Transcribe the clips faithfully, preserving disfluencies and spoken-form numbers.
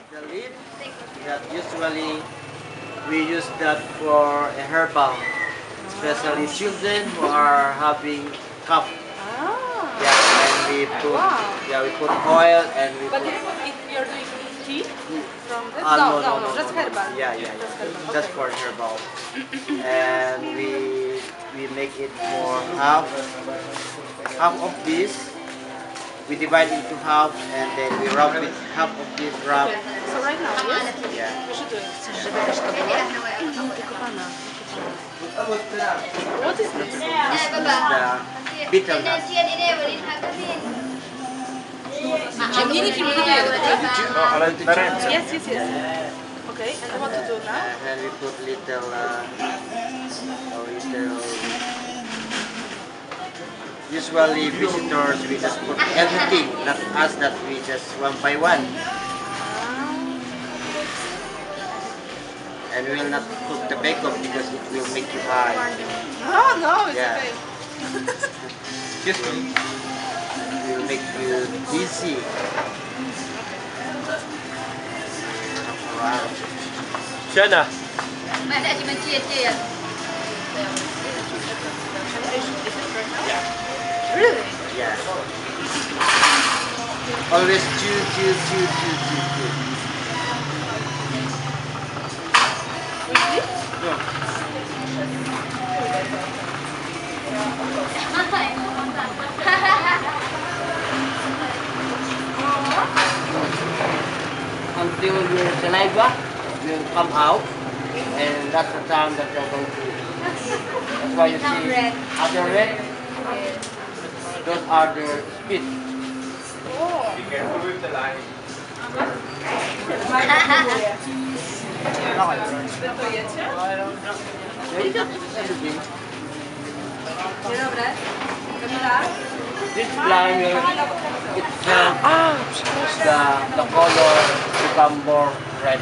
the leaf that usually we use that for a herbal, especially children who are having cough. Ah. Yeah, and we put Wow. yeah we put oil and we But put. if, if you're doing tea from this, Ah, no, no, no, no, no, just no, no. herbal. Yeah, yeah, Just yeah. herbal. Just Okay. for herbal, and we we make it for half half of this. We divide into half and then we rub it half of this wrap. Okay. So right now, yes? Yeah. We should do it. Chcesz, żeby też to było? Tylko pana. What is this? The bitter nut. Mini film video, No, ale na ręce. Yes, yes, yes. Okay, and what to do now? And then we put little, uh, a little. Usually visitors we just put everything, not us that we just one by one. And we will not put the bacon because it will make you high. No, no, it's Yeah. okay. Excuse me. It will make you dizzy. Wow. Sienna. Really? Yeah. Always chew, chew, chew, chew, chew, chew. Really? No. Until your saliva will come out, and that's the time that you're going to. That's why you see other red. Those are the spit. Be careful with the line. This lime, it helps the, the color become more red.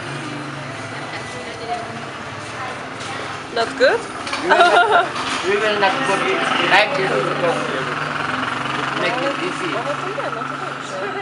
Not good? We will not, we will not put it like this because it makes it easy. No to nie, no to dobrze.